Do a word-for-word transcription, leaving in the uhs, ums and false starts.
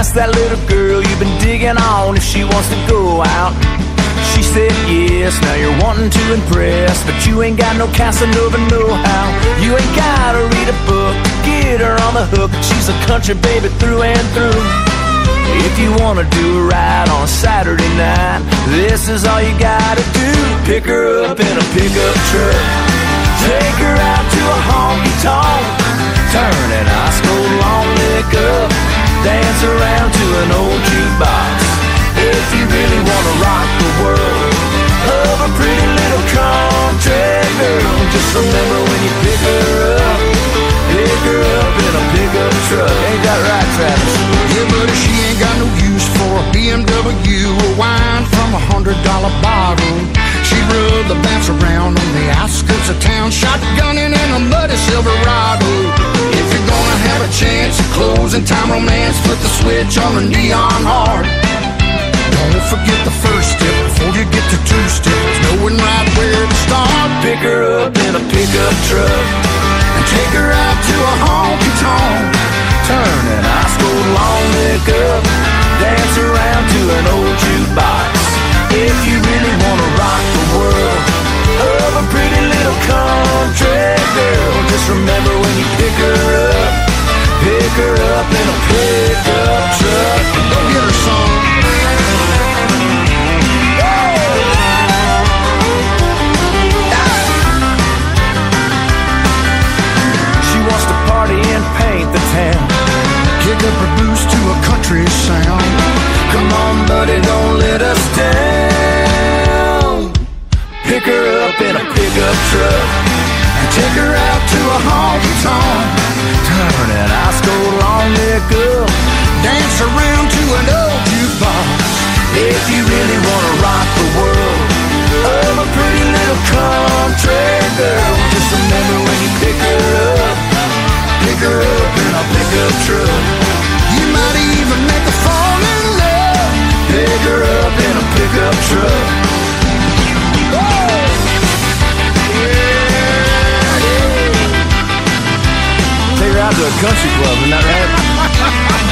asked that little girl you've been digging on if she wants to go out. She said yes, now you're wanting to impress, but you ain't got no Casanova know-how. You ain't gotta read a book to get her on the hook. She's a country baby through and through. If you wanna do a ride on a Saturday night, this is all you gotta do. Pick her up in a pickup truck, take her out to a honky-tonk, turn an ice cold long neck up, dance around to an old jukebox. If you really wanna rock the world of a pretty little country girl, just remember when you pick her up, pick her up in a pickup truck. Ain't that right, Travis? Yeah, buddy, she ain't got no use for a B M W or wine from a hundred dollar bottle. She'd rub the bounce around on the outskirts of town, shotgunning in a muddy Silverado. If you're gonna have a chance at closing time romance, flip the switch on the neon hard. Don't forget the first step before you get to two steps, knowing right where to start. Pick her up in a pickup truck and take her out to a honky-tonk, turn an ice cold long neck up, dance around to an old jukebox. If you really wanna rock the world of a pretty little country girl, just remember when you pick her up, pick her up in a pickup truck. Go get her some. And paint the town, kick up her boots to a country sound. Come on, buddy, don't let us down. Pick her up in a pickup truck and take her out to a honky-tonk, turn an ice cold long neck up, dance around to an old jukebox. If you really wanna rock the world of a pretty little country girl, just remember when you pick her up, pick her up in a pickup truck. You might even make her fall in love. Pick her up in a pickup truck. Whoa! Yeah, yeah. Take her out to a country club, isn't that right?